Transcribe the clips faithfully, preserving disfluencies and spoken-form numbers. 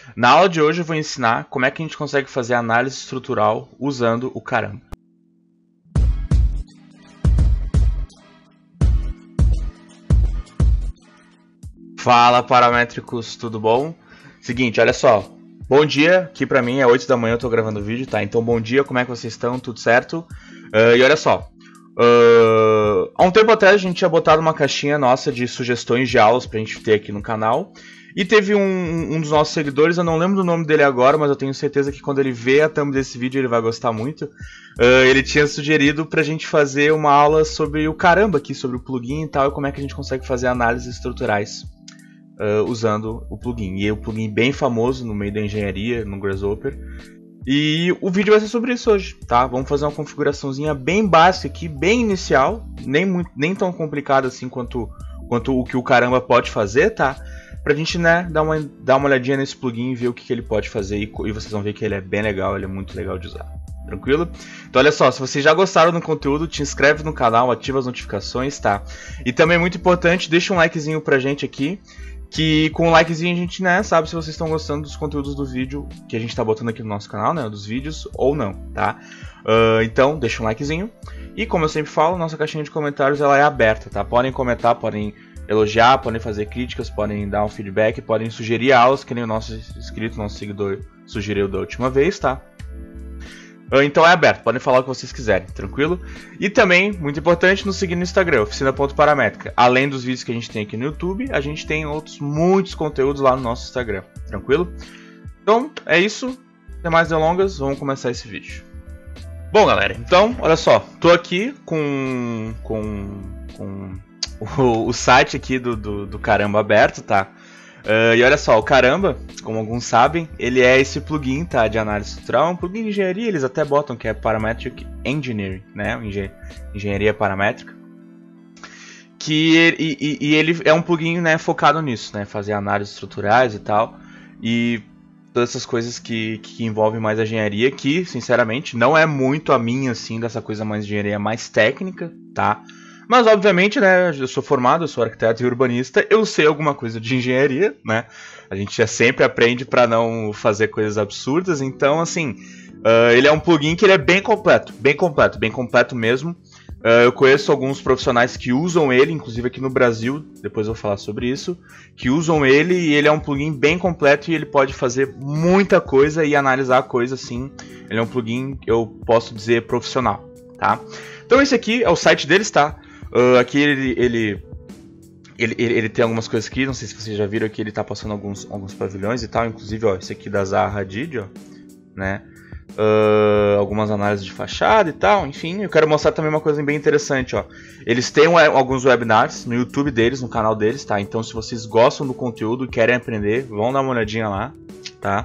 Na aula de hoje eu vou ensinar como é que a gente consegue fazer análise estrutural usando o Caramba. Fala, paramétricos, tudo bom? Seguinte, olha só. Bom dia, aqui pra mim é oito da manhã, eu tô gravando o vídeo, tá? Então bom dia, como é que vocês estão? Tudo certo? Uh, e olha só. Uh, há um tempo atrás a gente tinha botado uma caixinha nossa de sugestões de aulas pra gente ter aqui no canal. E teve um, um dos nossos seguidores, eu não lembro do nome dele agora, mas eu tenho certeza que quando ele vê a thumb desse vídeo ele vai gostar muito. Uh, ele tinha sugerido pra gente fazer uma aula sobre o Caramba aqui, sobre o plugin e tal, e como é que a gente consegue fazer análises estruturais uh, usando o plugin. E é um plugin bem famoso no meio da engenharia, no Grasshopper. E o vídeo vai ser sobre isso hoje, tá? Vamos fazer uma configuraçãozinha bem básica aqui, bem inicial, nem, muito, nem tão complicada assim quanto, quanto o que o Caramba pode fazer, tá? Pra gente, né, dar uma, dar uma olhadinha nesse plugin e ver o que, que ele pode fazer e, e vocês vão ver que ele é bem legal, ele é muito legal de usar. Tranquilo? Então olha só, se vocês já gostaram do conteúdo, te inscreve no canal, ativa as notificações, tá? E também muito importante, deixa um likezinho pra gente aqui, que com o likezinho a gente, né, sabe se vocês estão gostando dos conteúdos do vídeo que a gente tá botando aqui no nosso canal, né, dos vídeos ou não, tá? Uh, então, deixa um likezinho. E como eu sempre falo, nossa caixinha de comentários ela é aberta, tá? Podem comentar, podem elogiar, podem fazer críticas, podem dar um feedback, podem sugerir aulas, que nem o nosso inscrito, nosso seguidor sugeriu da última vez, tá? Então é aberto, podem falar o que vocês quiserem, tranquilo? E também, muito importante, nos seguir no Instagram, oficina ponto paramétrica. Além dos vídeos que a gente tem aqui no YouTube, a gente tem outros muitos conteúdos lá no nosso Instagram, tranquilo? Então, é isso, sem mais delongas, vamos começar esse vídeo. Bom, galera, então, olha só, tô aqui com... com, com O, o site aqui do, do, do Caramba aberto, tá? Uh, e olha só, o Caramba, como alguns sabem, ele é esse plugin, tá? De análise estrutural, é um plugin de engenharia, eles até botam que é Parametric Engineering, né? Engen engenharia paramétrica. Que e, e, e ele é um plugin, né, focado nisso, né? Fazer análises estruturais e tal. E todas essas coisas que, que envolvem mais a engenharia, que, sinceramente, não é muito a minha, assim, dessa coisa mais de engenharia mais técnica, tá? Mas, obviamente, né, eu sou formado, eu sou arquiteto e urbanista, eu sei alguma coisa de engenharia, né? A gente já sempre aprende para não fazer coisas absurdas, então, assim, uh, ele é um plugin que ele é bem completo, bem completo, bem completo mesmo. Uh, eu conheço alguns profissionais que usam ele, inclusive aqui no Brasil, depois eu vou falar sobre isso, que usam ele e ele é um plugin bem completo e ele pode fazer muita coisa e analisar coisa, assim. Ele é um plugin, eu posso dizer, profissional, tá? Então esse aqui é o site deles, tá? Uh, aqui ele, ele, ele, ele, ele tem algumas coisas aqui, não sei se vocês já viram aqui, ele tá passando alguns, alguns pavilhões e tal, inclusive, ó, esse aqui da Zaha Hadid, ó, né, uh, algumas análises de fachada e tal, enfim, eu quero mostrar também uma coisa bem interessante, ó, eles têm um, alguns webinars no YouTube deles, no canal deles, tá, então se vocês gostam do conteúdo e querem aprender, vão dar uma olhadinha lá, tá,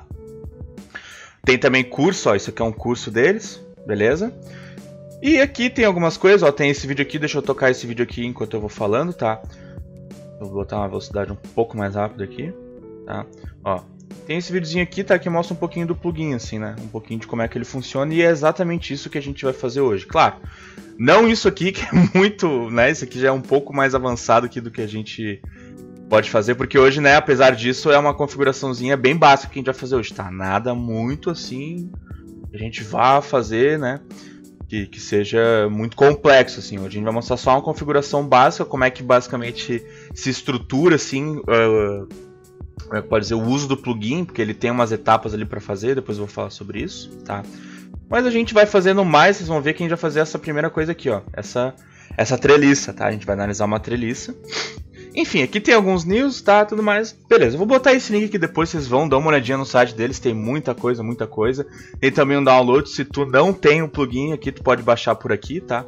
tem também curso, ó, isso aqui é um curso deles, beleza? E aqui tem algumas coisas, ó, tem esse vídeo aqui, deixa eu tocar esse vídeo aqui enquanto eu vou falando, tá? Eu vou botar uma velocidade um pouco mais rápida aqui, tá? Ó, tem esse videozinho aqui, tá? Que mostra um pouquinho do plugin, assim, né? Um pouquinho de como é que ele funciona e é exatamente isso que a gente vai fazer hoje. Claro, não isso aqui que é muito, né? Isso aqui já é um pouco mais avançado aqui do que a gente pode fazer, porque hoje, né, apesar disso, é uma configuraçãozinha bem básica que a gente vai fazer hoje, tá? Nada muito assim que a gente vá fazer, né? Que, que seja muito complexo, assim. Hoje a gente vai mostrar só uma configuração básica, como é que basicamente se estrutura, assim, uh, como é que pode dizer, o uso do plugin, porque ele tem umas etapas ali para fazer, depois eu vou falar sobre isso, tá? Mas a gente vai fazendo mais, vocês vão ver que a gente vai fazer essa primeira coisa aqui, ó, essa, essa treliça, tá? A gente vai analisar uma treliça. Enfim, aqui tem alguns news, tá, tudo mais. Beleza, eu vou botar esse link aqui depois, vocês vão dar uma olhadinha no site deles, tem muita coisa, muita coisa. Tem também um download, se tu não tem o plugin aqui, tu pode baixar por aqui, tá?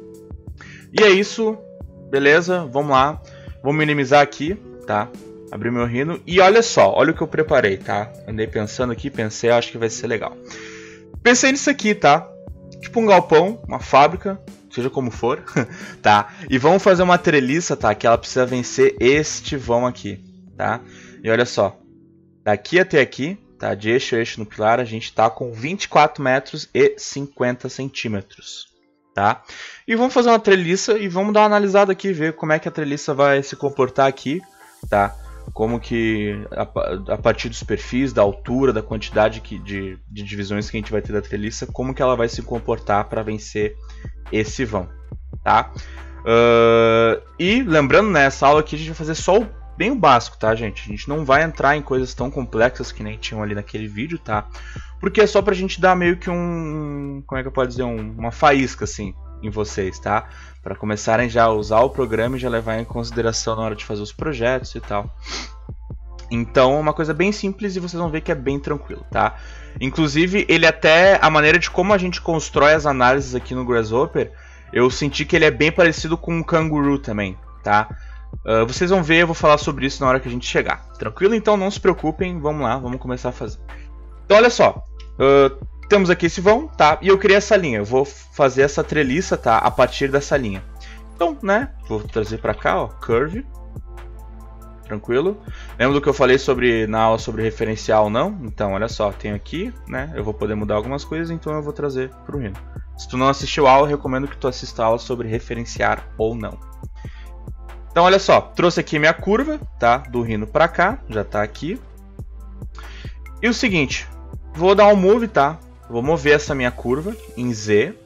E é isso, beleza, vamos lá. Vou minimizar aqui, tá? Abrir meu Rhino. E olha só, olha o que eu preparei, tá? Andei pensando aqui, pensei, acho que vai ser legal. Pensei nisso aqui, tá? Tipo um galpão, uma fábrica, seja como for, tá? E vamos fazer uma treliça, tá? Que ela precisa vencer este vão aqui, tá? E olha só, daqui até aqui, tá? De eixo a eixo no pilar, a gente tá com vinte e quatro metros e cinquenta centímetros, tá? E vamos fazer uma treliça e vamos dar uma analisada aqui, ver como é que a treliça vai se comportar aqui, tá? como que a, a partir dos perfis, da altura, da quantidade que, de, de divisões que a gente vai ter da treliça, como que ela vai se comportar para vencer esse vão, tá? Uh, e lembrando, nessa aula aqui a gente vai fazer só o, bem o básico, tá, gente? A gente não vai entrar em coisas tão complexas que nem tinham ali naquele vídeo, tá? Porque é só pra gente dar meio que um... como é que eu posso dizer? Um, uma faísca, assim, em vocês, tá? Para começarem já a usar o programa e já levar em consideração na hora de fazer os projetos e tal. Então é uma coisa bem simples e vocês vão ver que é bem tranquilo, tá? Inclusive, ele até, a maneira de como a gente constrói as análises aqui no Grasshopper, eu senti que ele é bem parecido com o Kangaroo também, tá? Uh, vocês vão ver, eu vou falar sobre isso na hora que a gente chegar. Tranquilo? Então não se preocupem, vamos lá, vamos começar a fazer. Então olha só, uh, temos aqui esse vão, tá? E eu criei essa linha, eu vou fazer essa treliça, tá? A partir dessa linha. Então, né, vou trazer pra cá, ó, curve. Tranquilo? Lembra do que eu falei sobre na aula sobre referencial ou não? Então, olha só, tenho aqui, né? Eu vou poder mudar algumas coisas, então eu vou trazer para o Rhino. Se tu não assistiu a aula, eu recomendo que tu assista a aula sobre referenciar ou não. Então, olha só, trouxe aqui minha curva, tá? Do Rhino para cá, já tá aqui. E o seguinte, vou dar um move, tá? Vou mover essa minha curva em Z.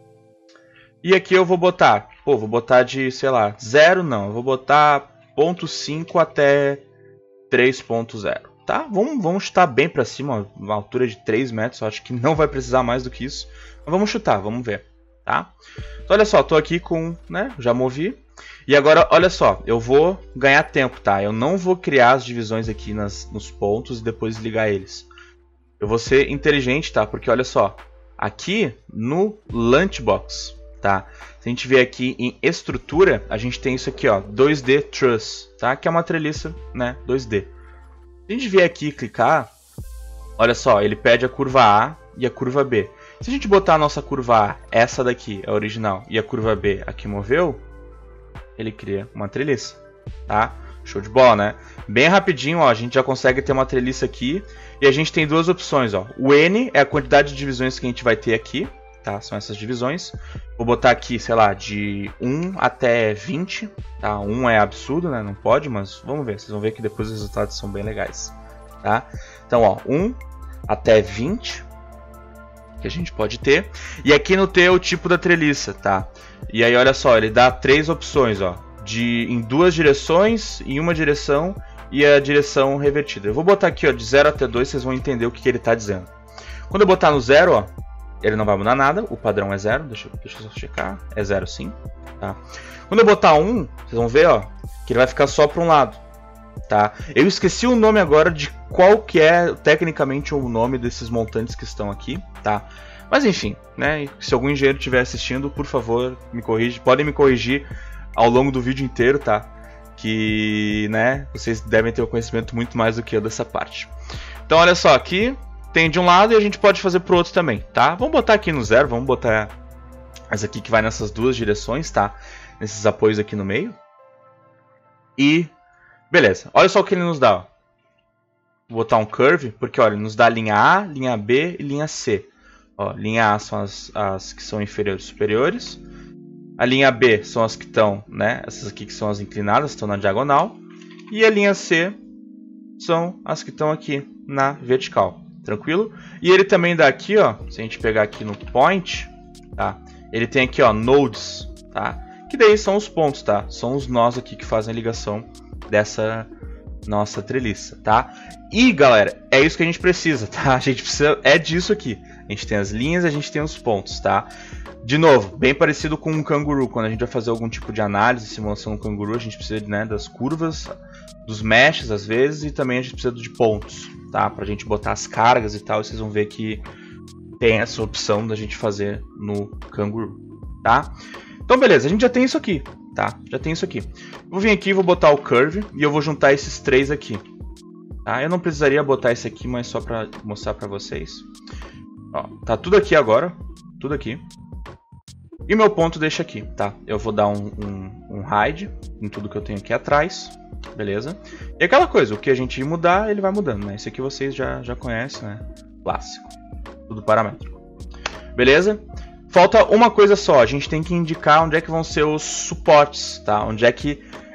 E aqui eu vou botar, pô, vou botar de, sei lá, zero não, eu vou botar zero ponto cinco até três ponto zero, tá? Vamos, vamos chutar bem para cima, uma altura de três metros, eu acho que não vai precisar mais do que isso. Mas vamos chutar, vamos ver, tá? Então olha só, tô aqui com, né, já movi. E agora, olha só, eu vou ganhar tempo, tá? Eu não vou criar as divisões aqui nas, nos pontos e depois ligar eles. Eu vou ser inteligente, tá? Porque olha só, aqui no Lunchbox, tá? Se a gente vier aqui em estrutura, a gente tem isso aqui, ó, dois D Truss, tá? Que é uma treliça, né, dois D. Se a gente vier aqui e clicar, olha só, ele pede a curva A e a curva B. Se a gente botar a nossa curva A, essa daqui, a original, e a curva B, a que moveu, ele cria uma treliça, tá? Show de bola, né? Bem rapidinho, ó, a gente já consegue ter uma treliça aqui. E a gente tem duas opções, ó. O N é a quantidade de divisões que a gente vai ter aqui, tá? São essas divisões. Vou botar aqui, sei lá, de um até vinte, tá? um é absurdo, né? Não pode, mas vamos ver. Vocês vão ver que depois os resultados são bem legais, tá? Então, ó, um até vinte que a gente pode ter. E aqui no T é o tipo da treliça, tá? E aí, olha só, ele dá três opções, ó. De, em duas direções, em uma direção e a direção revertida. Eu vou botar aqui, ó, de zero até dois, vocês vão entender o que, que ele está dizendo. Quando eu botar no zero, ó, ele não vai mudar nada, o padrão é zero, deixa, deixa eu só checar, é zero sim, tá? Quando eu botar um, vocês vão ver, ó, que ele vai ficar só para um lado, tá? Eu esqueci o nome agora de qual que é tecnicamente o nome desses montantes que estão aqui, tá? Mas enfim, né, se algum engenheiro estiver assistindo, por favor, me corrige, podem me corrigir ao longo do vídeo inteiro, tá? Que, né, vocês devem ter o conhecimento muito mais do que eu dessa parte. Então, olha só, aqui tem de um lado e a gente pode fazer pro outro também, tá? Vamos botar aqui no zero, vamos botar essa aqui que vai nessas duas direções, tá? Nesses apoios aqui no meio. E, beleza, olha só o que ele nos dá, ó. Vou botar um curve, porque, olha, ele nos dá linha A, linha B e linha C. Ó, linha A são as, as que são inferiores e superiores. A linha B são as que estão, né? Essas aqui que são as inclinadas, estão na diagonal. E a linha C são as que estão aqui na vertical. Tranquilo? E ele também dá aqui, ó. Se a gente pegar aqui no point, tá? Ele tem aqui, ó, nodes, tá? Que daí são os pontos, tá? São os nós aqui que fazem a ligação dessa nossa treliça, tá? E, galera, é isso que a gente precisa, tá? A gente precisa, é disso aqui. A gente tem as linhas, a gente tem os pontos, tá? De novo, bem parecido com um Kangaroo. Quando a gente vai fazer algum tipo de análise, simulação do Kangaroo, a gente precisa, né, das curvas, dos meshes às vezes, e também a gente precisa de pontos, tá? Pra gente botar as cargas e tal, e vocês vão ver que tem essa opção da gente fazer no Kangaroo, tá? Então beleza, a gente já tem isso aqui, tá? Já tem isso aqui. Vou vir aqui, vou botar o curve, e eu vou juntar esses três aqui, tá? Eu não precisaria botar esse aqui, mas só pra mostrar pra vocês. Ó, tá tudo aqui agora, tudo aqui. E o meu ponto deixa aqui, tá? Eu vou dar um, um, um hide em tudo que eu tenho aqui atrás, beleza? E aquela coisa, o que a gente mudar, ele vai mudando, né? Esse aqui vocês já, já conhecem, né? Clássico. Tudo paramétrico. Beleza? Falta uma coisa só, a gente tem que indicar onde é que vão ser os suportes, tá? Onde é que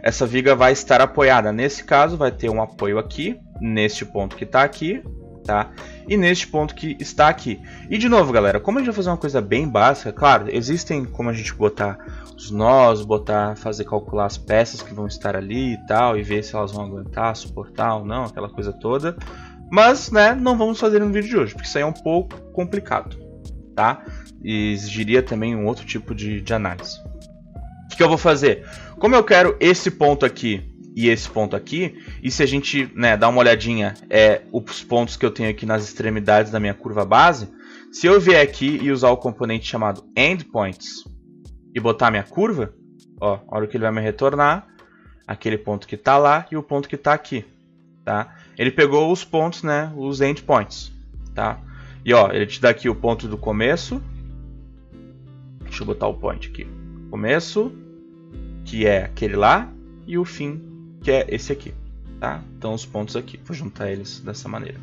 essa viga vai estar apoiada. Nesse caso, vai ter um apoio aqui, neste ponto que está aqui, tá? E neste ponto que está aqui. E de novo, galera, como a gente vai fazer uma coisa bem básica, claro, existem como a gente botar os nós, botar, fazer calcular as peças que vão estar ali e tal, e ver se elas vão aguentar, suportar ou não, aquela coisa toda. Mas, né, não vamos fazer no vídeo de hoje, porque isso aí é um pouco complicado, tá? E exigiria também um outro tipo de, de análise. O que, que eu vou fazer? Como eu quero esse ponto aqui e esse ponto aqui, e se a gente, né, dar uma olhadinha, é, os pontos que eu tenho aqui nas extremidades da minha curva base, se eu vier aqui e usar o componente chamado endpoints e botar minha curva, ó, olha o que ele vai me retornar, aquele ponto que está lá e o ponto que está aqui, tá? Ele pegou os pontos, né, os endpoints, tá? E ó, ele te dá aqui o ponto do começo, deixa eu botar o point aqui, começo, que é aquele lá, e o fim, que é esse aqui, tá? Então os pontos aqui, vou juntar eles dessa maneira.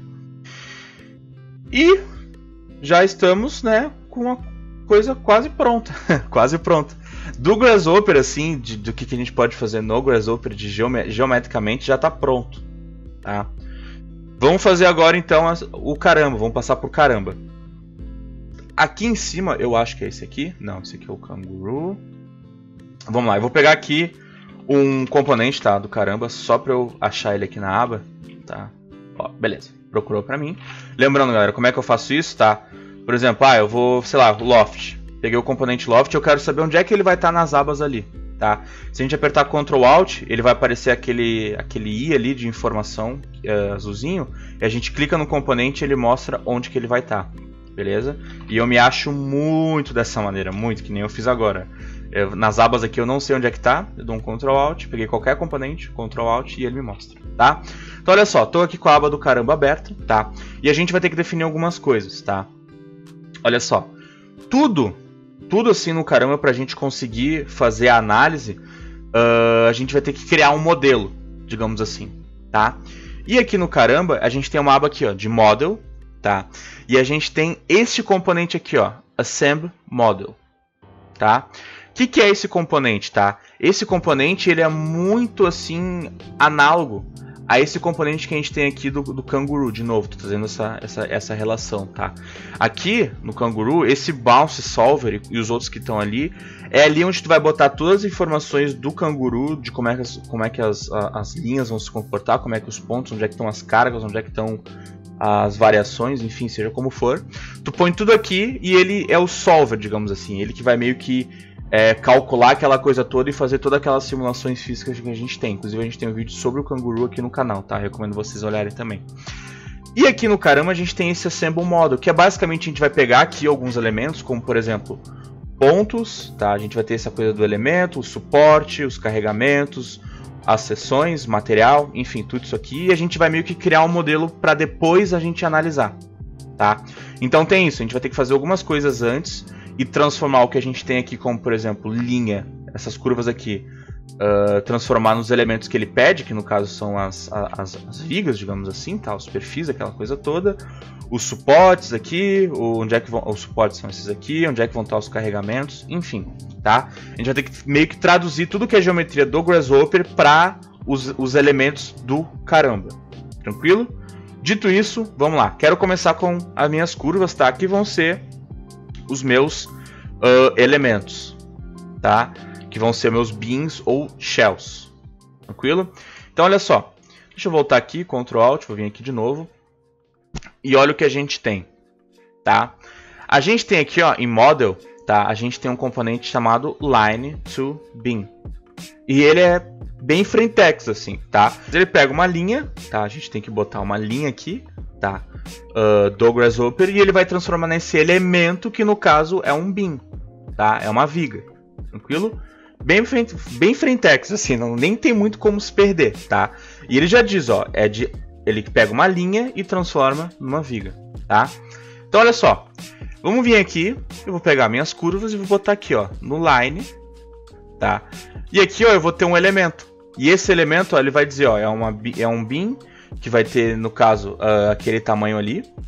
E já estamos, né, com a coisa quase pronta, quase pronta. Do Grasshopper, assim, de, do que, que a gente pode fazer no Grasshopper de geome geometricamente, já está pronto, tá? Vamos fazer agora, então, as, o caramba, vamos passar por caramba. Aqui em cima, eu acho que é esse aqui, não, esse aqui é o canguru. Vamos lá, eu vou pegar aqui um componente, tá, do caramba, só para eu achar ele aqui na aba, tá? Ó, beleza, procurou para mim. Lembrando, galera, como é que eu faço isso, tá? Por exemplo, ah, eu vou, sei lá, loft. Peguei o componente loft, eu quero saber onde é que ele vai estar nas abas ali, tá? Se a gente apertar control alt, ele vai aparecer aquele, aquele i ali de informação uh, azulzinho, e a gente clica no componente e ele mostra onde que ele vai estar, beleza? E eu me acho muito dessa maneira, muito, que nem eu fiz agora. Eu, nas abas aqui eu não sei onde é que tá, eu dou um control alt, peguei qualquer componente, control alt e ele me mostra, tá? Então olha só, tô aqui com a aba do caramba aberta, tá? E a gente vai ter que definir algumas coisas, tá? Olha só, tudo, tudo assim no caramba pra gente conseguir fazer a análise, uh, a gente vai ter que criar um modelo, digamos assim, tá? E aqui no caramba a gente tem uma aba aqui, ó, de model, tá? E a gente tem este componente aqui, ó, assemble model, tá? O que, que é esse componente, tá? Esse componente ele é muito assim análogo a esse componente que a gente tem aqui do, do canguru, de novo, tô trazendo essa, essa, essa relação, tá? Aqui no canguru, esse bounce solver e os outros que estão ali, é ali onde tu vai botar todas as informações do canguru, de como é que as, como é que as, as linhas vão se comportar, como é que os pontos, onde é que estão as cargas, onde é que estão as variações, enfim, seja como for. Tu põe tudo aqui e ele é o solver, digamos assim, ele que vai meio que É, calcular aquela coisa toda e fazer todas aquelas simulações físicas que a gente tem. Inclusive a gente tem um vídeo sobre o canguru aqui no canal, tá? Recomendo vocês olharem também. E aqui no caramba a gente tem esse assemble model, que é basicamente a gente vai pegar aqui alguns elementos, como por exemplo pontos, tá? A gente vai ter essa coisa do elemento, o suporte, os carregamentos, as seções, material, enfim, tudo isso aqui. E a gente vai meio que criar um modelo para depois a gente analisar, tá? Então tem isso, a gente vai ter que fazer algumas coisas antes e transformar o que a gente tem aqui, como por exemplo, linha, essas curvas aqui, uh, transformar nos elementos que ele pede, que no caso são as, as, as vigas, digamos assim, tá? Os perfis, aquela coisa toda, os suportes aqui, onde é que vão, os suportes são esses aqui, onde é que vão estar os carregamentos, enfim, tá? A gente vai ter que meio que traduzir tudo que é geometria do Grasshopper para os, os elementos do caramba, tranquilo? Dito isso, vamos lá, quero começar com as minhas curvas, tá? Que vão ser os meus uh, elementos, tá? Que vão ser meus beans ou shells, tranquilo? Então olha só, deixa eu voltar aqui, control alt, vou vir aqui de novo e olha o que a gente tem, tá? A gente tem aqui, ó, em model, tá? A gente tem um componente chamado line to bean e ele é bem frentex assim, tá? Ele pega uma linha, tá? A gente tem que botar uma linha aqui, tá? Uh, do Grasshopper e ele vai transformar nesse elemento que no caso é um bean, tá? É uma viga, tranquilo? Bem, bem frentex assim, não, nem tem muito como se perder, tá? E ele já diz, ó, é de, ele pega uma linha e transforma numa viga, tá? Então olha só, vamos vir aqui, eu vou pegar minhas curvas e vou botar aqui, ó, no line, tá? E aqui, ó, eu vou ter um elemento e esse elemento, ó, ele vai dizer, ó, é, uma, é um bean que vai ter, no caso, uh, aquele tamanho ali,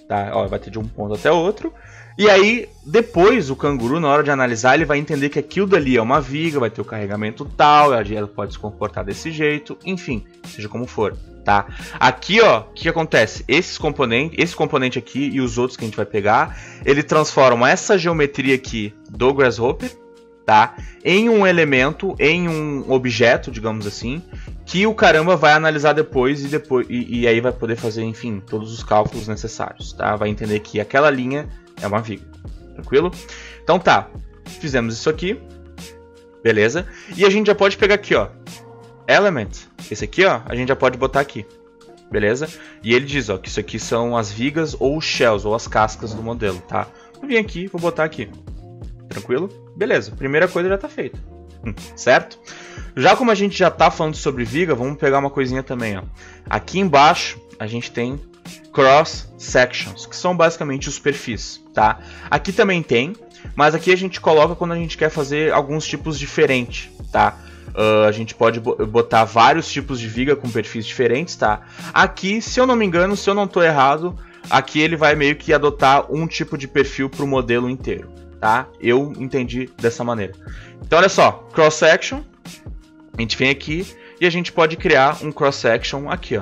tá? Ó, vai ter de um ponto até outro. E aí, depois, o canguru, na hora de analisar, ele vai entender que aquilo dali é uma viga, vai ter o carregamento tal, ela pode se comportar desse jeito, enfim, seja como for, tá? Aqui, ó, o que acontece? Esses componentes, esse componente aqui e os outros que a gente vai pegar, ele transforma essa geometria aqui do Grasshopper, tá? Em um elemento, em um objeto, digamos assim, que o caramba vai analisar depois e, depois, e, e aí vai poder fazer, enfim, todos os cálculos necessários, tá? Vai entender que aquela linha é uma viga, tranquilo? Então tá, fizemos isso aqui, beleza? E a gente já pode pegar aqui, ó, element, esse aqui, ó, a gente já pode botar aqui, beleza? E ele diz, ó, que isso aqui são as vigas ou os shells, ou as cascas do modelo, tá? Vou vir aqui, vou botar aqui, tranquilo? Beleza, primeira coisa já tá feita, certo? Já como a gente já tá falando sobre viga, vamos pegar uma coisinha também, ó. Aqui embaixo a gente tem cross sections, que são basicamente os perfis, tá? Aqui também tem, mas aqui a gente coloca quando a gente quer fazer alguns tipos diferentes, tá? Uh, a gente pode botar vários tipos de viga com perfis diferentes, tá? Aqui, se eu não me engano, se eu não tô errado, aqui ele vai meio que adotar um tipo de perfil para o modelo inteiro, tá? Eu entendi dessa maneira. Então, olha só, cross section, a gente vem aqui e a gente pode criar um cross section aqui, ó.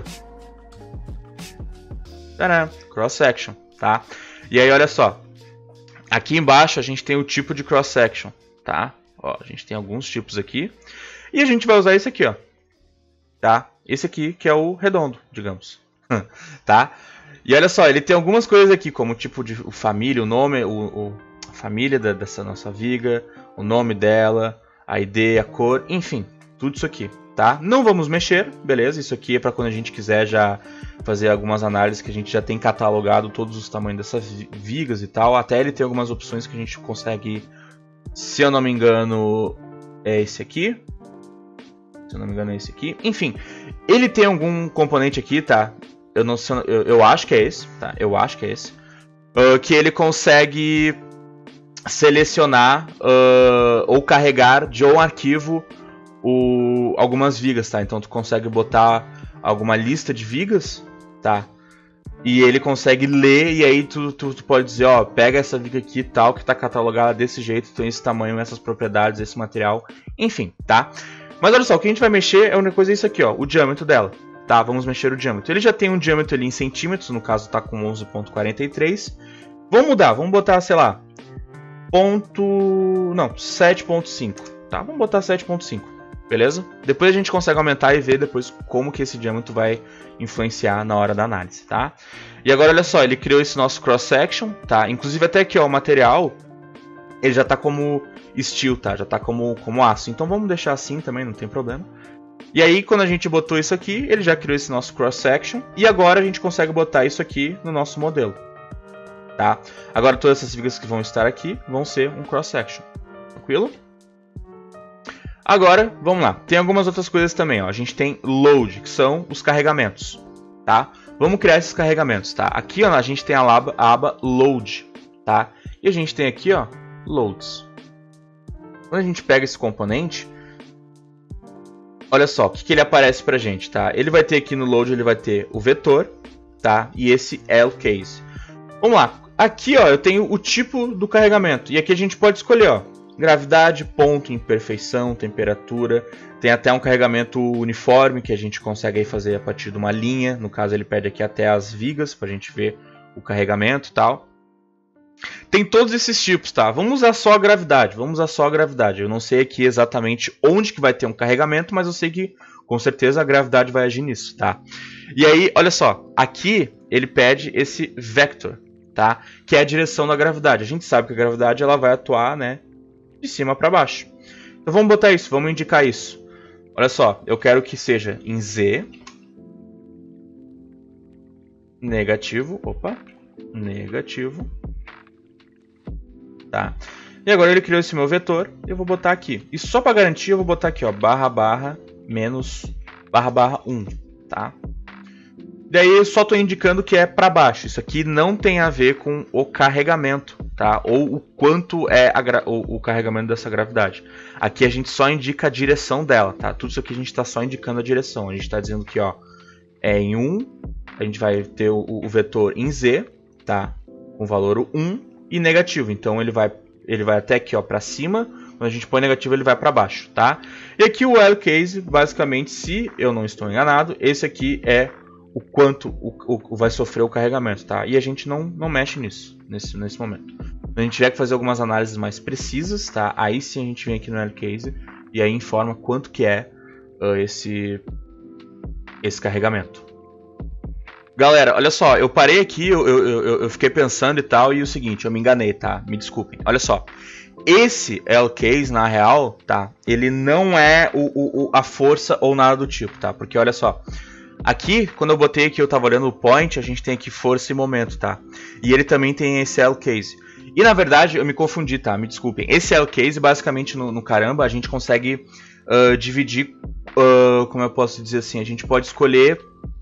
Tcharam, cross section, tá? E aí, olha só, aqui embaixo a gente tem o tipo de cross section, tá? Ó, a gente tem alguns tipos aqui e a gente vai usar esse aqui, ó, tá? Esse aqui que é o redondo, digamos, tá? E olha só, ele tem algumas coisas aqui, como o tipo de o família, o nome, o, o a família da, dessa nossa viga, o nome dela, a I D, a cor, enfim, tudo isso aqui, tá? Não vamos mexer, beleza? Isso aqui é para quando a gente quiser já fazer algumas análises que a gente já tem catalogado todos os tamanhos dessas vigas e tal. Até ele tem algumas opções que a gente consegue, se eu não me engano, é esse aqui. Se eu não me engano é esse aqui. Enfim, ele tem algum componente aqui, tá? Eu não sei, eu, eu acho que é esse, tá? Eu acho que é esse. Uh, que ele consegue selecionar uh, ou carregar de um arquivo o, algumas vigas, tá? Então tu consegue botar alguma lista de vigas, tá? E ele consegue ler e aí tu, tu, tu pode dizer, ó, pega essa viga aqui e tal, que tá catalogada desse jeito, tem esse tamanho, essas propriedades, esse material, enfim, tá? Mas olha só, o que a gente vai mexer é uma coisa isso aqui, ó, o diâmetro dela, tá? Vamos mexer o diâmetro. Ele já tem um diâmetro ali em centímetros, no caso tá com onze ponto quarenta e três. Vamos mudar, vamos botar, sei lá, ponto... não, sete ponto cinco, tá? Vamos botar sete ponto cinco. Beleza? Depois a gente consegue aumentar e ver depois como que esse diâmetro vai influenciar na hora da análise, tá? E agora olha só, ele criou esse nosso cross section, tá? Inclusive até aqui, ó, o material, ele já tá como steel, tá? Já tá como, como aço. Então vamos deixar assim também, não tem problema. E aí quando a gente botou isso aqui, ele já criou esse nosso cross section. E agora a gente consegue botar isso aqui no nosso modelo, tá? Agora todas essas vigas que vão estar aqui vão ser um cross section. Tranquilo? Agora, vamos lá. Tem algumas outras coisas também, ó. A gente tem load, que são os carregamentos, tá? Vamos criar esses carregamentos, tá? Aqui, ó, a gente tem a aba, a aba load, tá? E a gente tem aqui, ó, loads. Quando a gente pega esse componente, olha só, o que, que ele aparece pra gente, tá? Ele vai ter aqui no load, ele vai ter o vetor, tá? E esse L-case. Vamos lá. Aqui, ó, eu tenho o tipo do carregamento. E aqui a gente pode escolher, ó, gravidade, ponto, imperfeição, temperatura. Tem até um carregamento uniforme que a gente consegue aí fazer a partir de uma linha. No caso, ele pede aqui até as vigas para a gente ver o carregamento e tal. Tem todos esses tipos, tá? Vamos usar só a gravidade. Vamos usar só a gravidade. Eu não sei aqui exatamente onde que vai ter um carregamento, mas eu sei que com certeza a gravidade vai agir nisso, tá? E aí, olha só. Aqui ele pede esse vector, tá? Que é a direção da gravidade. A gente sabe que a gravidade ela vai atuar, né, de cima para baixo. Então vamos botar isso, vamos indicar isso. Olha só, eu quero que seja em Z negativo, opa, negativo, tá? E agora ele criou esse meu vetor, eu vou botar aqui. E só para garantir eu vou botar aqui, ó, barra barra menos barra barra um, tá? Daí eu só estou indicando que é para baixo. Isso aqui não tem a ver com o carregamento, tá? Ou o quanto é a o, o carregamento dessa gravidade. Aqui a gente só indica a direção dela, tá? Tudo isso aqui a gente está só indicando a direção. A gente está dizendo que, ó, é em um, a gente vai ter o, o vetor em Z, tá? Com valor um e negativo. Então ele vai, ele vai até aqui, ó, para cima. Quando a gente põe negativo, ele vai para baixo, tá? E aqui o while case, basicamente, se eu não estou enganado, esse aqui é o quanto o, o, vai sofrer o carregamento, tá? E a gente não, não mexe nisso, nesse, nesse momento. Quando a gente tiver que fazer algumas análises mais precisas, tá? Aí sim a gente vem aqui no while case e aí informa quanto que é uh, esse, esse carregamento. Galera, olha só, eu parei aqui, eu, eu, eu, eu fiquei pensando e tal, e o seguinte, eu me enganei, tá? Me desculpem. Olha só, esse while case, na real, tá? Ele não é o, o, a força ou nada do tipo, tá? Porque olha só, aqui, quando eu botei aqui, eu tava olhando o point, a gente tem aqui força e momento, tá? E ele também tem esse while case. E na verdade, eu me confundi, tá? Me desculpem. Esse while case, basicamente, no, no caramba, a gente consegue uh, dividir, uh, como eu posso dizer assim, a gente pode escolher...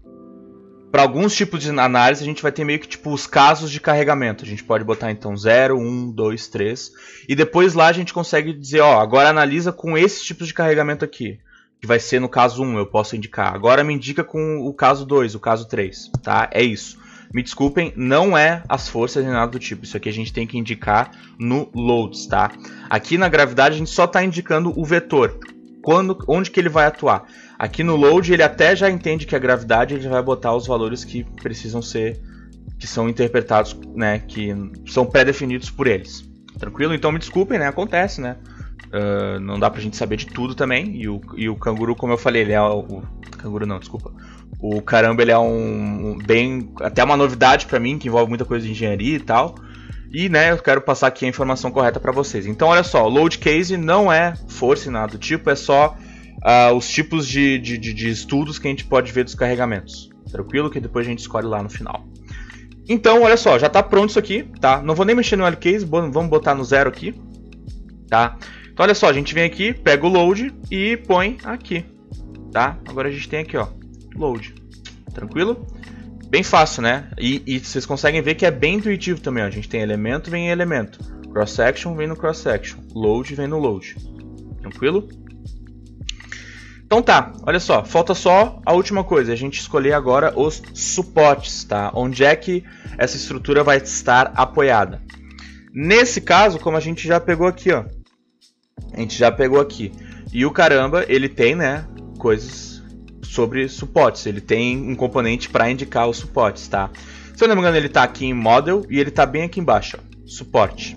Para alguns tipos de análise, a gente vai ter meio que tipo os casos de carregamento. A gente pode botar então zero, um, dois, três. E depois lá a gente consegue dizer, ó, agora analisa com esses tipos de carregamento aqui. Que vai ser no caso um, eu posso indicar. Agora me indica com o caso dois, o caso três, tá? É isso. Me desculpem, não é as forças nem nada do tipo. Isso aqui a gente tem que indicar no loads, tá? Aqui na gravidade a gente só está indicando o vetor. Quando, onde que ele vai atuar. Aqui no load ele até já entende que a gravidade, ele vai botar os valores que precisam ser, que são interpretados, né, que são pré-definidos por eles. Tranquilo? Então me desculpem, né, acontece, né, uh, não dá pra gente saber de tudo também, e o, e o canguru, como eu falei, ele é o, o canguru não, desculpa, o caramba ele é um, um bem, até uma novidade pra mim, que envolve muita coisa de engenharia e tal. E, né, eu quero passar aqui a informação correta para vocês. Então, olha só, o load case não é força e nada do tipo, é só uh, os tipos de, de, de estudos que a gente pode ver dos carregamentos. Tranquilo? Que depois a gente escolhe lá no final. Então, olha só, já está pronto isso aqui, tá? Não vou nem mexer no while case, vamos botar no zero aqui, tá? Então, olha só, a gente vem aqui, pega o load e põe aqui, tá? Agora a gente tem aqui, ó, load. Tranquilo? Bem fácil, né? E, e vocês conseguem ver que é bem intuitivo também, ó. A gente tem elemento, vem em elemento. Cross section, vem no cross section. Load, vem no load. Tranquilo? Então tá, olha só. Falta só a última coisa. A gente escolher agora os suportes, tá? Onde é que essa estrutura vai estar apoiada. Nesse caso, como a gente já pegou aqui, ó. A gente já pegou aqui. E o caramba, ele tem, né, coisas... sobre suportes, ele tem um componente para indicar os suportes, tá? Se eu não me engano, ele está aqui em Model e ele está bem aqui embaixo, ó, suporte,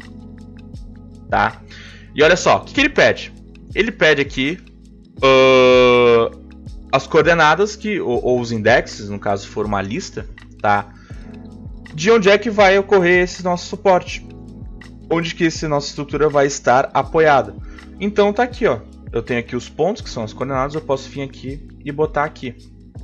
tá? E olha só, o que, que ele pede? Ele pede aqui uh, as coordenadas que, ou, ou os indexes, no caso for uma lista, tá? De onde é que vai ocorrer esse nosso suporte? Onde que essa nossa estrutura vai estar apoiada? Então tá aqui, ó. Eu tenho aqui os pontos, que são as coordenadas, eu posso vir aqui e botar aqui.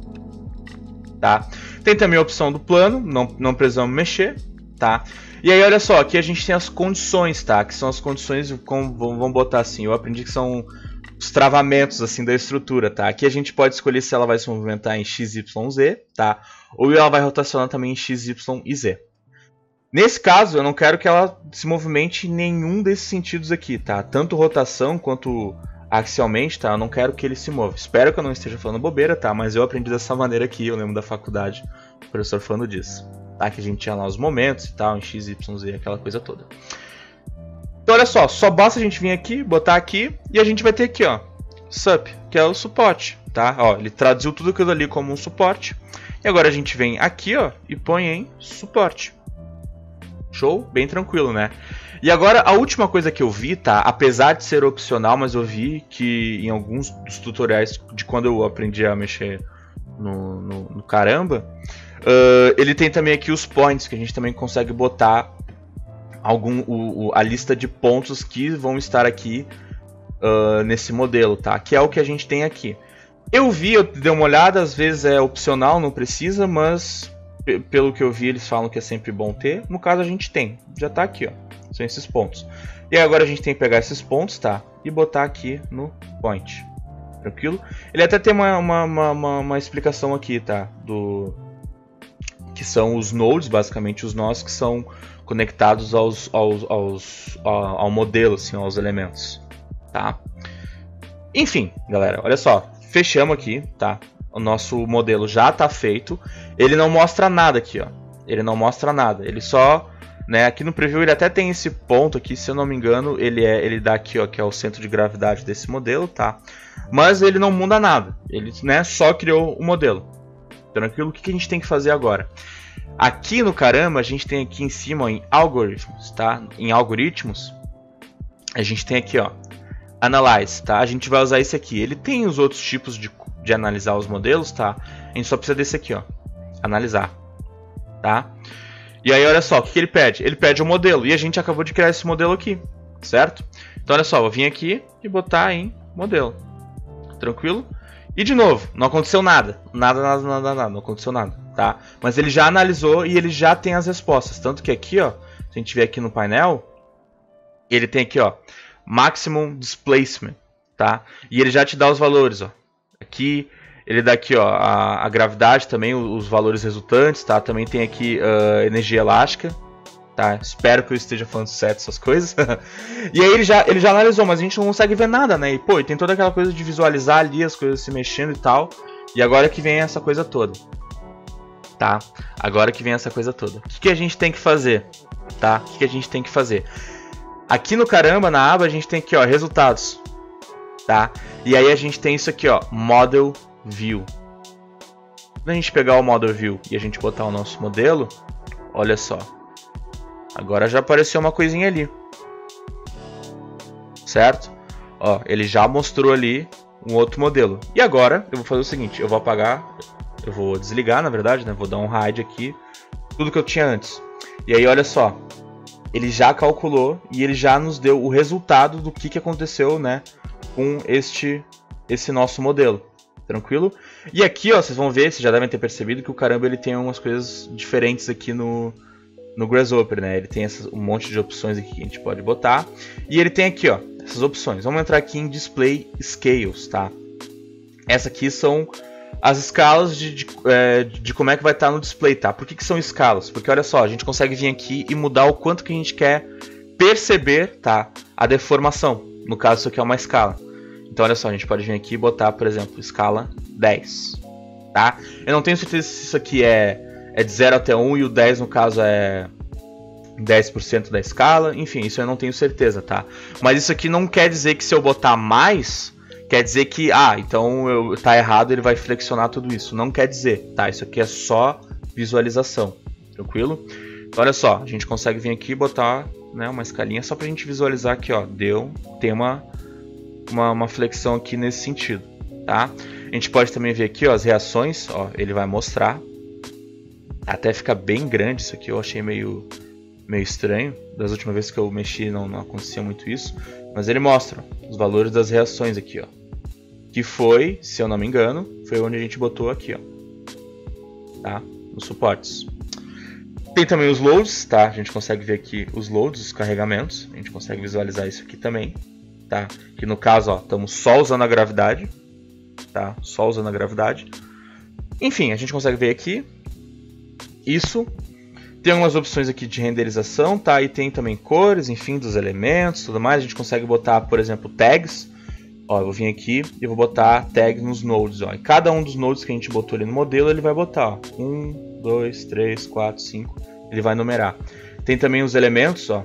Tá? Tem também a opção do plano, não, não precisamos mexer, tá? E aí, olha só, aqui a gente tem as condições, tá? Que são as condições, como, vamos botar assim, eu aprendi que são os travamentos, assim, da estrutura, tá? Aqui a gente pode escolher se ela vai se movimentar em x, y, z, tá? Ou ela vai rotacionar também em x, y e z. Nesse caso, eu não quero que ela se movimente em nenhum desses sentidos aqui, tá? Tanto rotação quanto... axialmente, tá? Eu não quero que ele se mova. Espero que eu não esteja falando bobeira, tá? Mas eu aprendi dessa maneira aqui, eu lembro da faculdade, o professor falando disso, tá? Que a gente tinha lá os momentos e tal, em x, y, z, aquela coisa toda. Então, olha só, só basta a gente vir aqui, botar aqui, e a gente vai ter aqui, ó, sup, que é o suporte, tá? Ó, ele traduziu tudo aquilo ali como um suporte, e agora a gente vem aqui, ó, e põe em suporte. Show? Bem tranquilo, né? E agora, a última coisa que eu vi, tá? Apesar de ser opcional, mas eu vi que em alguns dos tutoriais de quando eu aprendi a mexer no, no, no caramba, uh, ele tem também aqui os points, que a gente também consegue botar algum, o, o, a lista de pontos que vão estar aqui uh, nesse modelo, tá? Que é o que a gente tem aqui. Eu vi, eu dei uma olhada, às vezes é opcional, não precisa, mas pelo que eu vi eles falam que é sempre bom ter. No caso a gente tem, já tá aqui, ó. São esses pontos. E agora a gente tem que pegar esses pontos, tá? E botar aqui no point. Tranquilo? Ele até tem uma, uma, uma, uma explicação aqui, tá? Do... que são os nodes, basicamente os nós que são conectados aos, aos, aos, ao, ao modelo, assim, aos elementos. Tá? Enfim, galera, olha só. Fechamos aqui, tá? O nosso modelo já está feito. Ele não mostra nada aqui, ó. ele não mostra nada, ele só, né, aqui no preview ele até tem esse ponto aqui, se eu não me engano, ele é, ele dá aqui, ó, que é o centro de gravidade desse modelo, tá? Mas ele não muda nada, ele, né, só criou o modelo. Tranquilo? O que, que a gente tem que fazer agora? Aqui no caramba, a gente tem aqui em cima, ó, em algoritmos, tá? Em algoritmos, a gente tem aqui, ó, Analyze, tá? A gente vai usar esse aqui. Ele tem os outros tipos de, de analisar os modelos, tá? A gente só precisa desse aqui, ó, analisar, tá? E aí, olha só, o que, que ele pede? Ele pede o modelo, e a gente acabou de criar esse modelo aqui, certo? Então, olha só, vou vir aqui e botar em modelo. Tranquilo? E de novo, não aconteceu nada. Nada, nada, nada, nada, não aconteceu nada, tá? Mas ele já analisou e ele já tem as respostas. Tanto que aqui, ó, se a gente vier aqui no painel, ele tem aqui, ó, Maximum Displacement, tá? E ele já te dá os valores, ó. Aqui, ele dá aqui, ó, a, a gravidade também, os, os valores resultantes, tá? Também tem aqui uh, energia elástica, tá? Espero que eu esteja falando certo essas coisas. E aí ele já, ele já analisou, mas a gente não consegue ver nada, né? E, pô, e tem toda aquela coisa de visualizar ali as coisas se mexendo e tal. E agora que vem essa coisa toda, tá? Agora que vem essa coisa toda. O que, que a gente tem que fazer, tá? O que, que a gente tem que fazer? Aqui no caramba, na aba, a gente tem aqui, ó, resultados, tá? E aí a gente tem isso aqui, ó, Model View. Quando a gente pegar o Model View e a gente botar o nosso modelo, olha só. Agora já apareceu uma coisinha ali. Certo? Ó, ele já mostrou ali um outro modelo. E agora eu vou fazer o seguinte, eu vou apagar, eu vou desligar, na verdade, né? Vou dar um hide aqui, tudo que eu tinha antes. E aí, olha só. Ele já calculou e ele já nos deu o resultado do que, que aconteceu, né, com este esse nosso modelo. Tranquilo? E aqui, ó, vocês vão ver, vocês já devem ter percebido que o caramba ele tem umas coisas diferentes aqui no, no Grasshopper, né? Ele tem essas, um monte de opções aqui que a gente pode botar. E ele tem aqui, ó, essas opções. Vamos entrar aqui em Display Scales, tá? Essas aqui são as escalas de, de, é, de como é que vai estar no display, tá? Por que, que são escalas? Porque olha só, a gente consegue vir aqui e mudar o quanto que a gente quer perceber, tá? A deformação. No caso, isso aqui é uma escala. Então olha só, a gente pode vir aqui e botar, por exemplo, escala dez, tá? Eu não tenho certeza se isso aqui é, é de zero até um e o dez no caso é dez por cento da escala. Enfim, isso eu não tenho certeza, tá? Mas isso aqui não quer dizer que se eu botar mais... Quer dizer que, ah, então eu, tá errado, ele vai flexionar tudo isso. Não quer dizer, tá? Isso aqui é só visualização, tranquilo? Então, olha só, a gente consegue vir aqui e botar, né, uma escalinha só pra gente visualizar aqui, ó. Deu, tem uma, uma, uma flexão aqui nesse sentido, tá? A gente pode também ver aqui, ó, as reações, ó, ele vai mostrar. Até fica bem grande isso aqui, eu achei meio, meio estranho. Das últimas vezes que eu mexi não, não acontecia muito isso. Mas ele mostra os valores das reações aqui, ó. Que foi, se eu não me engano, foi onde a gente botou aqui, ó. Tá? Nos suportes. Tem também os loads, tá? A gente consegue ver aqui os loads, os carregamentos. A gente consegue visualizar isso aqui também, tá? Que no caso, ó, estamos só usando a gravidade, tá? Só usando a gravidade. Enfim, a gente consegue ver aqui isso. Tem algumas opções aqui de renderização, tá? E tem também cores, enfim, dos elementos, tudo mais. A gente consegue botar, por exemplo, tags. Ó, eu vou vir aqui e vou botar tags nos nodes, ó. E cada um dos nodes que a gente botou ali no modelo, ele vai botar, ó. um, dois, três, quatro, cinco. Ele vai numerar. Tem também os elementos, ó.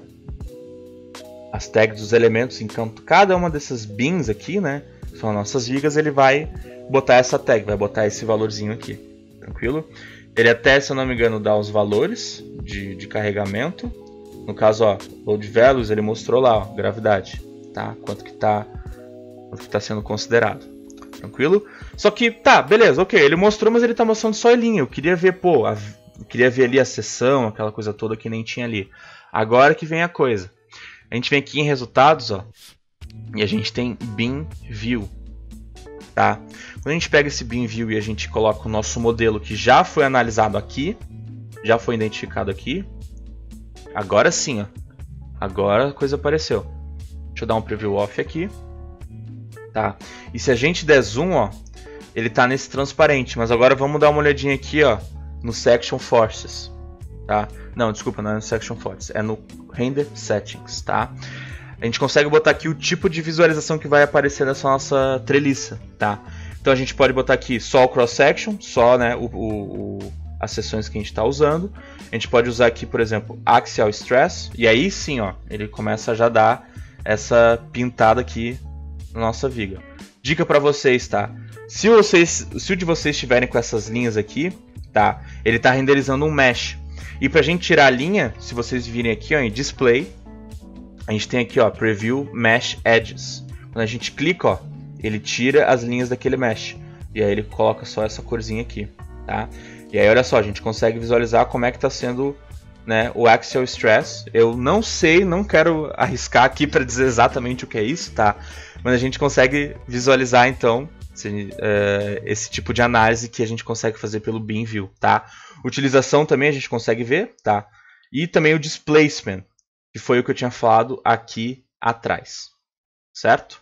As tags dos elementos. Então, cada uma dessas bins aqui, né? São as nossas vigas, ele vai botar essa tag, vai botar esse valorzinho aqui. Tranquilo? Ele até, se eu não me engano, dá os valores de, de carregamento. No caso, ó, load values, ele mostrou lá, ó, gravidade, tá? Quanto que tá, quanto que tá sendo considerado. Tranquilo? Só que, tá, beleza, ok, ele mostrou, mas ele tá mostrando só a linha. Eu queria ver, pô, a, eu queria ver ali a seção, aquela coisa toda que nem tinha ali. Agora que vem a coisa. A gente vem aqui em resultados, ó, e a gente tem bin view. Tá? Quando a gente pega esse bin view e a gente coloca o nosso modelo que já foi analisado aqui, já foi identificado aqui, agora sim, ó, agora a coisa apareceu. Deixa eu dar um preview off aqui, tá? E se a gente der zoom, ó, ele tá nesse transparente, mas agora vamos dar uma olhadinha aqui, ó, no section forces, tá? Não, desculpa, não é no section forces, é no render settings, tá? A gente consegue botar aqui o tipo de visualização que vai aparecer nessa nossa treliça, tá? Então a gente pode botar aqui só o cross section, só, né, o, o, o, as seções que a gente está usando. A gente pode usar aqui, por exemplo, Axial Stress, e aí sim, ó, ele começa a já dar essa pintada aqui na nossa viga. Dica para vocês, tá? Se, vocês, se o de vocês estiverem com essas linhas aqui, tá? Ele está renderizando um mesh. E para a gente tirar a linha, se vocês virem aqui, ó, em Display, a gente tem aqui, ó, Preview Mesh Edges. Quando a gente clica, ó, ele tira as linhas daquele mesh. E aí ele coloca só essa corzinha aqui, tá? E aí olha só, a gente consegue visualizar como é que está sendo, né, o Axial Stress. Eu não sei, não quero arriscar aqui para dizer exatamente o que é isso, tá? Mas a gente consegue visualizar então esse, uh, esse tipo de análise que a gente consegue fazer pelo BeamView, tá? Utilização também a gente consegue ver, tá? E também o Displacement, que foi o que eu tinha falado aqui atrás, certo?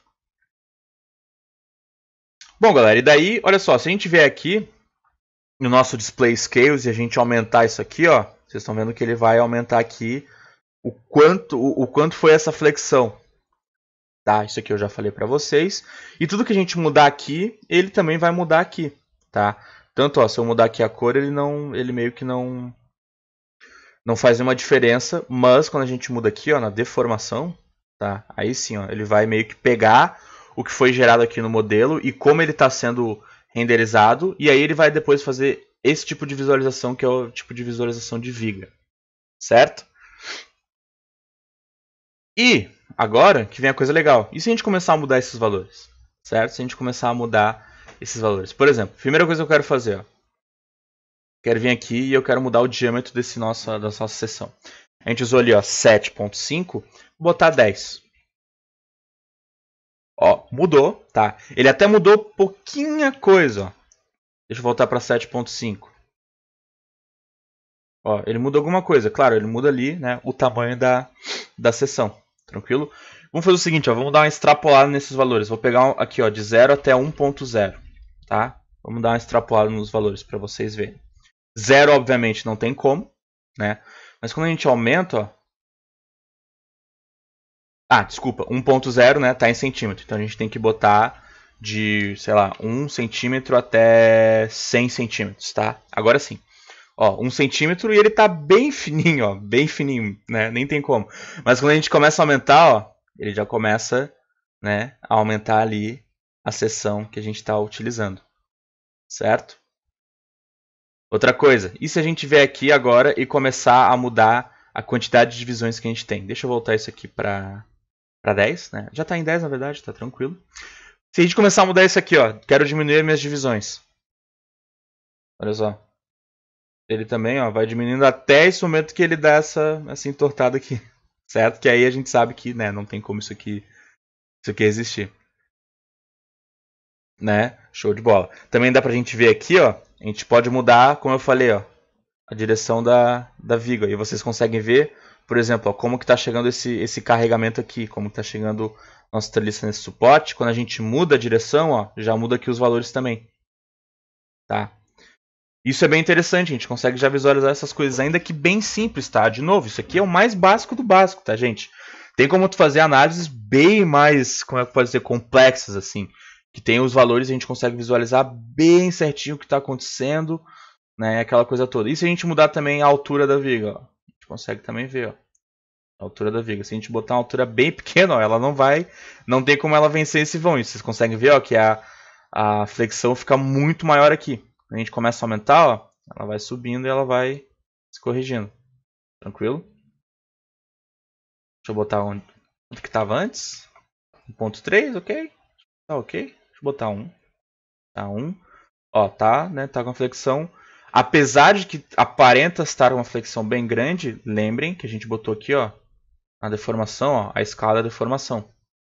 Bom, galera, e daí, olha só, se a gente vier aqui no nosso Display Scales e a gente aumentar isso aqui, ó, vocês estão vendo que ele vai aumentar aqui o quanto, o, o quanto foi essa flexão. Tá, isso aqui eu já falei para vocês. E tudo que a gente mudar aqui, ele também vai mudar aqui, tá? Tanto, ó, se eu mudar aqui a cor, ele não, ele meio que não não faz nenhuma diferença, mas quando a gente muda aqui, ó, na deformação, tá? Aí sim, ó, ele vai meio que pegar o que foi gerado aqui no modelo e como ele está sendo renderizado, e aí ele vai depois fazer esse tipo de visualização, que é o tipo de visualização de viga, certo? E agora que vem a coisa legal. E se a gente começar a mudar esses valores? Certo? Se a gente começar a mudar esses valores. Por exemplo, a primeira coisa que eu quero fazer, ó. Quero vir aqui e eu quero mudar o diâmetro desse nossa, da nossa seção. A gente usou ali, ó, sete ponto cinco. Vou botar dez. Ó, mudou, tá? Ele até mudou pouquinha coisa, ó. Deixa eu voltar para sete ponto cinco. Ó, ele muda alguma coisa. Claro, ele muda ali, né, o tamanho da, da seção. Tranquilo? Vamos fazer o seguinte, ó, vamos dar uma extrapolada nesses valores. Vou pegar aqui, ó, de zero até um ponto zero, tá? Vamos dar uma extrapolada nos valores para vocês verem. zero, obviamente, não tem como, né? Mas quando a gente aumenta, ó... Ah, desculpa, um ponto zero, né, tá em centímetro. Então a gente tem que botar de, sei lá, um centímetro até cem centímetros, tá? Agora sim. Ó, um centímetro e ele tá bem fininho, ó, bem fininho, né? Nem tem como. Mas quando a gente começa a aumentar, ó, ele já começa, né, a aumentar ali a seção que a gente está utilizando, certo? Outra coisa, e se a gente vier aqui agora e começar a mudar a quantidade de divisões que a gente tem? Deixa eu voltar isso aqui para para dez, né? Já está em dez, na verdade, tá tranquilo. Se a gente começar a mudar isso aqui, ó, quero diminuir minhas divisões. Olha só. Ele também, ó, vai diminuindo até esse momento que ele dá essa, essa entortada aqui, certo? Que aí a gente sabe que, né, não tem como isso aqui, isso aqui existir, né? Show de bola. Também dá pra gente ver aqui, ó, a gente pode mudar, como eu falei, ó, a direção da, da viga. E vocês conseguem ver, por exemplo, ó, como que tá chegando esse, esse carregamento aqui, como que tá chegando nossa treliça nesse suporte. Quando a gente muda a direção, ó, já muda aqui os valores também, tá? Isso é bem interessante, a gente consegue já visualizar essas coisas, ainda que bem simples, tá? De novo, isso aqui é o mais básico do básico, tá, gente? Tem como tu fazer análises bem mais, como é que pode dizer, complexas, assim. Que tem os valores e a gente consegue visualizar bem certinho o que está acontecendo, né? Aquela coisa toda. E se a gente mudar também a altura da viga, ó, a gente consegue também ver, ó, a altura da viga. Se a gente botar uma altura bem pequena, ó, ela não vai, não tem como ela vencer esse vão. E vocês conseguem ver, ó, que a, a flexão fica muito maior aqui. A gente começa a aumentar, ó, ela vai subindo e ela vai se corrigindo. Tranquilo? Deixa eu botar onde, onde que estava antes. um ponto três, ok? Tá ok. Deixa eu botar um. Tá um. Ó, tá, né? Tá com a flexão. Apesar de que aparenta estar uma flexão bem grande, lembrem que a gente botou aqui, ó, a deformação, ó, a escala da deformação.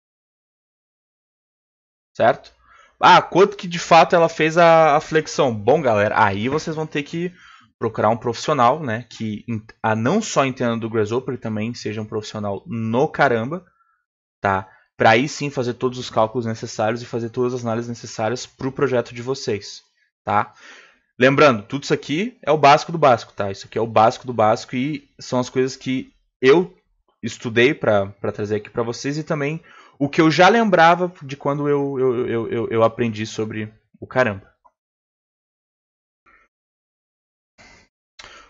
Certo? Ah, quanto que de fato ela fez a, a flexão? Bom, galera, aí vocês vão ter que procurar um profissional, né, que a não só entenda do Grasshopper, ele também seja um profissional no caramba, tá? Para aí sim fazer todos os cálculos necessários e fazer todas as análises necessárias para o projeto de vocês, tá? Lembrando, tudo isso aqui é o básico do básico, tá? Isso aqui é o básico do básico e são as coisas que eu estudei para trazer aqui para vocês e também o que eu já lembrava de quando eu, eu, eu, eu, eu aprendi sobre o caramba.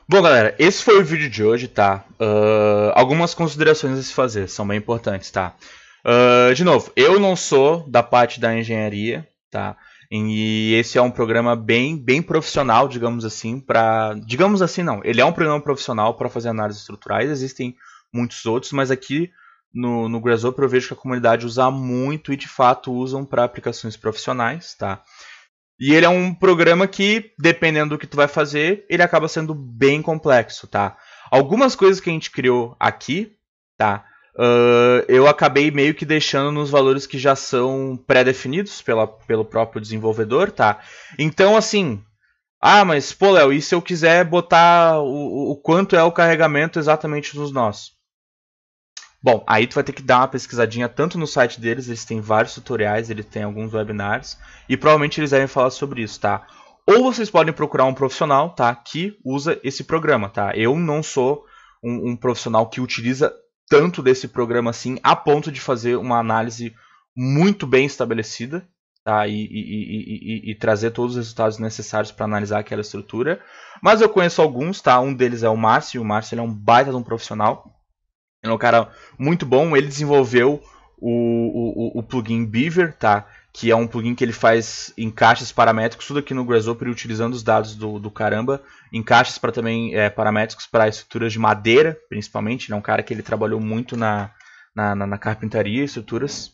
Bom, galera, esse foi o vídeo de hoje, tá? Uh, algumas considerações a se fazer, são bem importantes, tá? Uh, de novo, eu não sou da parte da engenharia, tá? E esse é um programa bem, bem profissional, digamos assim, para, digamos assim, não. Ele é um programa profissional para fazer análises estruturais. Existem muitos outros, mas aqui no, no Grasshopper eu vejo que a comunidade usa muito e de fato usam para aplicações profissionais, tá? E ele é um programa que, dependendo do que tu vai fazer, ele acaba sendo bem complexo, tá? Algumas coisas que a gente criou aqui, tá? Uh, eu acabei meio que deixando nos valores que já são pré-definidos pela, pelo próprio desenvolvedor, tá? Então, assim... Ah, mas, pô, Léo, e se eu quiser botar o, o quanto é o carregamento exatamente nos nós? Bom, aí tu vai ter que dar uma pesquisadinha tanto no site deles, eles têm vários tutoriais, eles têm alguns webinars, e provavelmente eles devem falar sobre isso, tá? Ou vocês podem procurar um profissional, tá, que usa esse programa, tá? Eu não sou um, um profissional que utiliza tanto desse programa assim, a ponto de fazer uma análise muito bem estabelecida, tá? E, e, e, e, e trazer todos os resultados necessários para analisar aquela estrutura. Mas eu conheço alguns, tá? Um deles é o Márcio, o Márcio ele é um baita de um profissional. Ele é um cara muito bom, ele desenvolveu o, o, o plugin Beaver, tá? Que é um plugin que ele faz encaixes paramétricos, tudo aqui no Grasshopper, utilizando os dados do, do caramba, encaixes para também é, paramétricos para estruturas de madeira, principalmente. Ele é um cara que ele trabalhou muito na, na, na, na carpintaria, estruturas.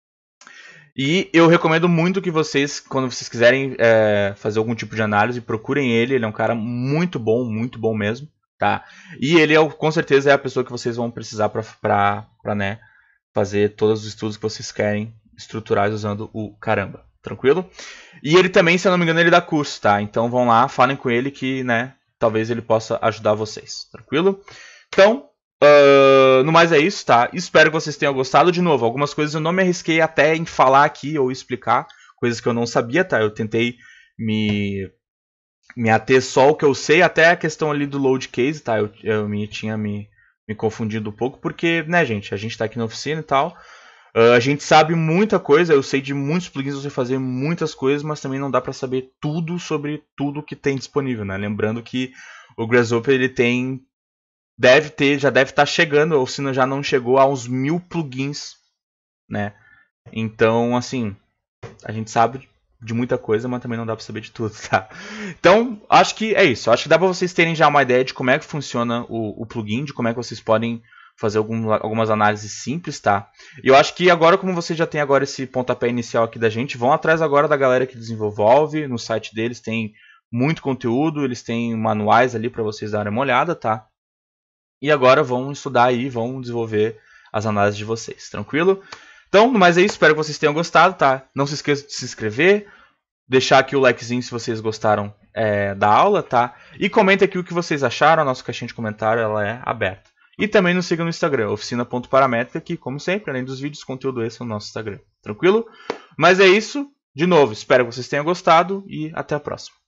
E eu recomendo muito que vocês, quando vocês quiserem é, fazer algum tipo de análise, procurem ele. Ele é um cara muito bom, muito bom mesmo. Tá? E ele é, com certeza é a pessoa que vocês vão precisar para né, fazer todos os estudos que vocês querem estruturais usando o caramba, tranquilo? E ele também, se eu não me engano, ele dá curso, tá? Então vão lá, falem com ele que, né, talvez ele possa ajudar vocês, tranquilo? Então, uh, no mais é isso, tá? Espero que vocês tenham gostado. De novo, algumas coisas eu não me arrisquei até em falar aqui ou explicar, coisas que eu não sabia, tá? Eu tentei me... me ater só o que eu sei, até a questão ali do load case, tá? Eu, eu me, tinha me, me confundido um pouco, porque, né, gente, a gente tá aqui na oficina e tal, uh, a gente sabe muita coisa, eu sei de muitos plugins, você fazer muitas coisas, mas também não dá pra saber tudo sobre tudo que tem disponível, né? Lembrando que o Grasshopper, ele tem, deve ter, já deve estar chegando, ou se não, já não chegou, a uns mil plugins, né? Então, assim, a gente sabe de muita coisa, mas também não dá pra saber de tudo, tá? Então, acho que é isso. Acho que dá pra vocês terem já uma ideia de como é que funciona o, o plugin, de como é que vocês podem fazer algum, algumas análises simples, tá? E eu acho que agora, como vocês já têm agora esse pontapé inicial aqui da gente, vão atrás agora da galera que desenvolve. No site deles tem muito conteúdo, eles têm manuais ali pra vocês darem uma olhada, tá? E agora vão estudar aí, vão desenvolver as análises de vocês, tranquilo? Então, no mais é isso, espero que vocês tenham gostado, tá? Não se esqueça de se inscrever, deixar aqui o likezinho se vocês gostaram é, da aula, tá? E comenta aqui o que vocês acharam, a nossa caixinha de comentário ela é aberta. E também nos siga no Instagram, oficina ponto paramétrica, que, como sempre, além dos vídeos, conteúdo esse é o nosso Instagram, tranquilo? Mas é isso, de novo, espero que vocês tenham gostado e até a próxima.